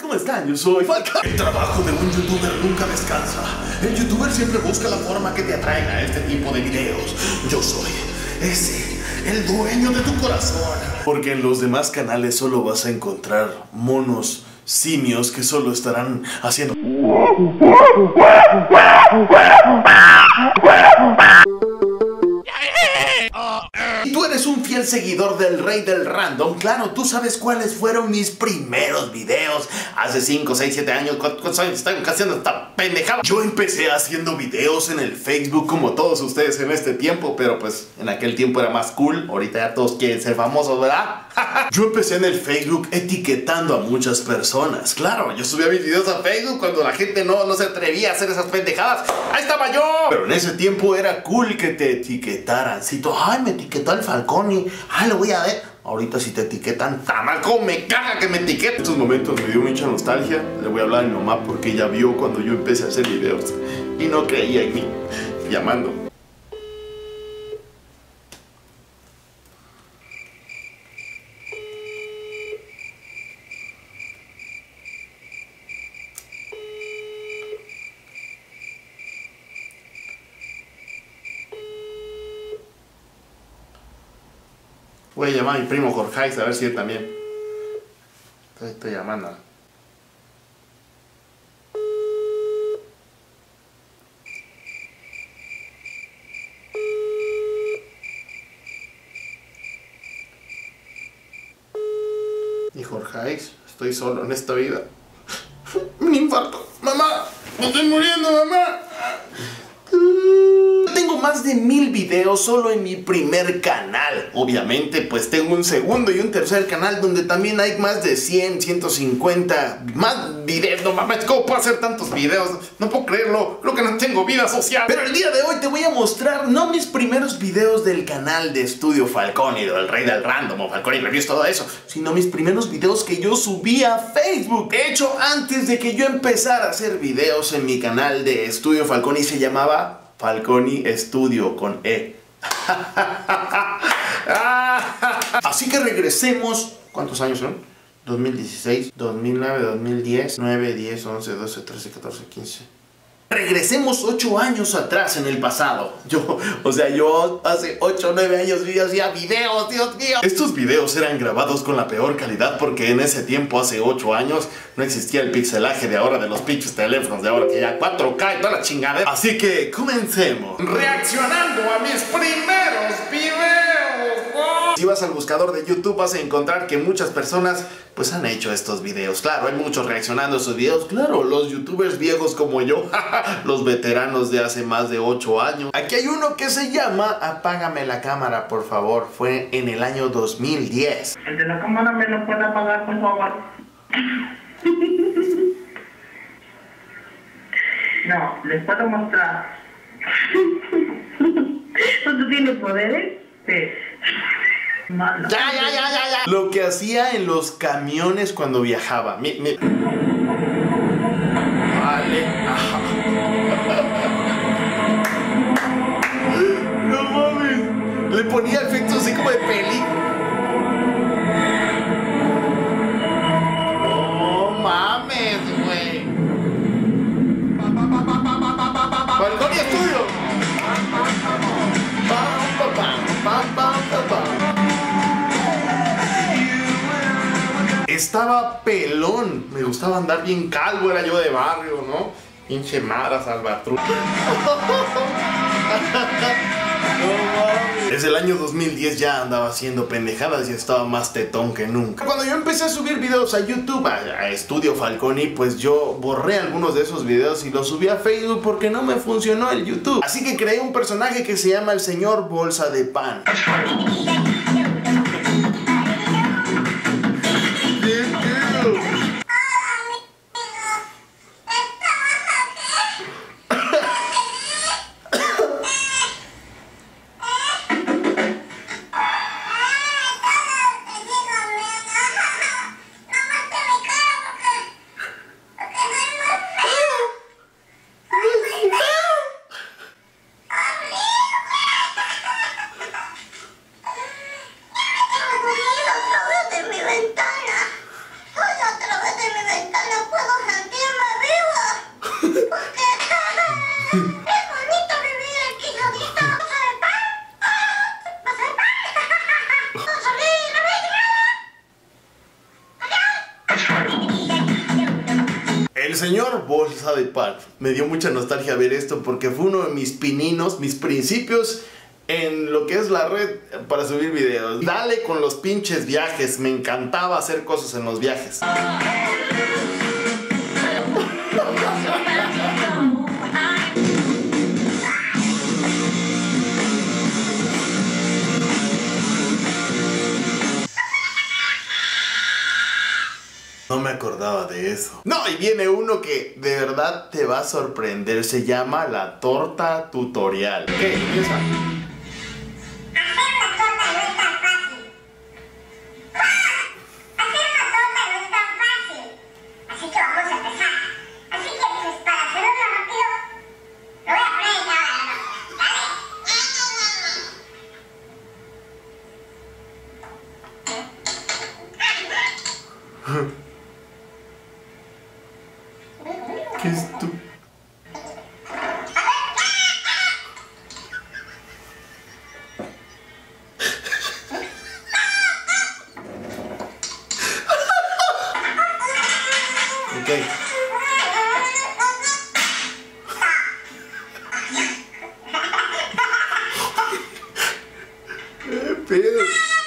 ¿cómo están? Yo soy Falcon. El trabajo de un youtuber nunca descansa. El youtuber siempre busca la forma que te atraiga a este tipo de videos. Yo soy ese, el dueño de tu corazón. Porque en los demás canales solo vas a encontrar monos simios que solo estarán haciendo... Y tú eres un fiel seguidor del rey del random. Claro, tú sabes cuáles fueron mis primeros videos hace 5, 6, 7 años. ¿Cuántos años están haciendo esta pendejada? Yo empecé haciendo videos en el Facebook como todos ustedes en este tiempo, pero pues en aquel tiempo era más cool. Ahorita ya todos quieren ser famosos, ¿verdad? Yo empecé en el Facebook etiquetando a muchas personas. Claro, yo subía mis videos a Facebook cuando la gente no se atrevía a hacer esas pendejadas. ¡Ahí estaba yo! Pero en ese tiempo era cool que te etiquetaran. Si tú, ay, me etiquetó el Falconi, ay, lo voy a ver. Ahorita si te etiquetan, tan mal como me caga que me etiqueten. En estos momentos me dio mucha nostalgia. Le voy a hablar a mi mamá porque ella vio cuando yo empecé a hacer videos y no creía en mí, llamando. Voy a llamar a mi primo Jorge a ver si él también. Estoy llamando. Y Jorge, estoy solo en esta vida. Un infarto. Mamá, me estoy muriendo, mamá. Tengo más de 1000 videos solo en mi primer canal. Obviamente pues tengo un segundo y un tercer canal donde también hay más de 100, 150 más videos. No mames, ¿cómo puedo hacer tantos videos? No puedo creerlo, creo que no tengo vida social. Pero el día de hoy te voy a mostrar no mis primeros videos del canal de Estudio Falconi, del rey del random o Falconi Reviews, todo eso, sino mis primeros videos que yo subí a Facebook. De hecho, antes de que yo empezara a hacer videos en mi canal de Estudio Falconi, se llamaba Falconi Studio con E. Así que regresemos. ¿Cuántos años son? 2016, 2009, 2010, 9, 10, 11, 12, 13, 14, 15. Regresemos 8 años atrás en el pasado. Yo hace 8 o 9 años hacía videos, Dios mío. Estos videos eran grabados con la peor calidad porque en ese tiempo, hace 8 años, no existía el pixelaje de ahora de los pinches teléfonos de ahora, que ya 4K y toda la chingadera. Así que comencemos. Reaccionando a mis primeros videos. Si vas al buscador de YouTube vas a encontrar que muchas personas pues han hecho estos videos. Claro, hay muchos reaccionando a esos videos. Claro, los youtubers viejos como yo, los veteranos de hace más de 8 años. Aquí hay uno que se llama Apágame la cámara, por favor. Fue en el año 2010. El de la cámara me lo puede apagar, por favor. No, les puedo mostrar. ¿Tú tienes poderes? Sí. Malo. Ya. Lo que hacía en los camiones cuando viajaba. Vale. No mames. Le ponía efectos así como de peli. No mames, güey. Falconi Studio. Estaba pelón, me gustaba andar bien calvo, era yo de barrio, ¿no? Pinche Mara Salvatrucha. Desde el año 2010 ya andaba haciendo pendejadas y estaba más tetón que nunca. Cuando yo empecé a subir videos a YouTube, a Estudio Falconi, pues yo borré algunos de esos videos y los subí a Facebook porque no me funcionó el YouTube. Así que creé un personaje que se llama el señor Bolsa de Pan. El señor Bolsa de Pan. Me dio mucha nostalgia ver esto porque fue uno de mis pininos, mis principios en lo que es la red para subir videos. Dale con los pinches viajes. Me encantaba hacer cosas en los viajes. No me acordaba de eso. No, y viene uno que de verdad te va a sorprender. Se llama la torta tutorial. ¿Qué? Empieza. ¿Qué es tú? Ok. ¿Qué pedo?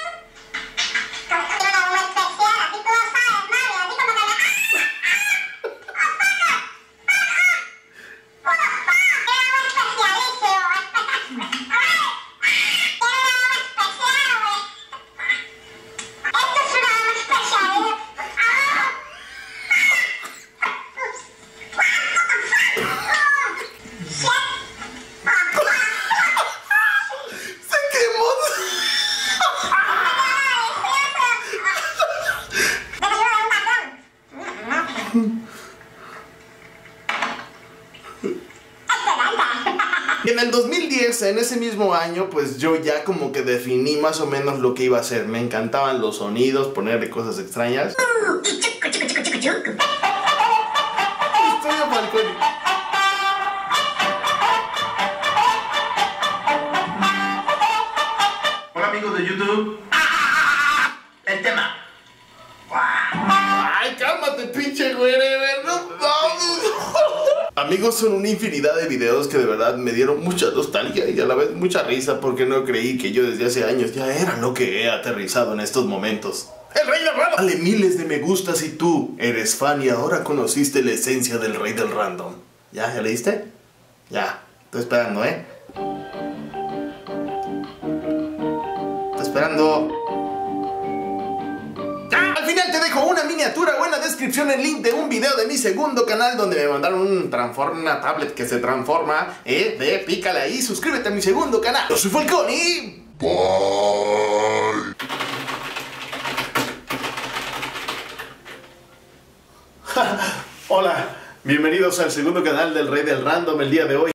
En el 2010, en ese mismo año, pues yo ya como que definí más o menos lo que iba a hacer. Me encantaban los sonidos, ponerle cosas extrañas. Estoy a balcón. Hola amigos de YouTube. El tema. Ay, cálmate, pinche güey, no mames. Amigos, son una infinidad de videos que de verdad me dieron mucha nostalgia y a la vez mucha risa porque no creí que yo desde hace años ya era lo que he aterrizado en estos momentos. ¡El Rey del Random! Dale miles de me gustas y tú eres fan y ahora conociste la esencia del Rey del Random. ¿Ya? ¿Ya leíste? Ya. Estoy esperando, ¿eh? Estoy esperando. Al final te dejo una miniatura o en la descripción el link de un video de mi segundo canal donde me mandaron una tablet que se transforma. Pícale ahí, suscríbete a mi segundo canal. Yo soy Falcón y... bye. Hola, bienvenidos al segundo canal del Rey del Random el día de hoy.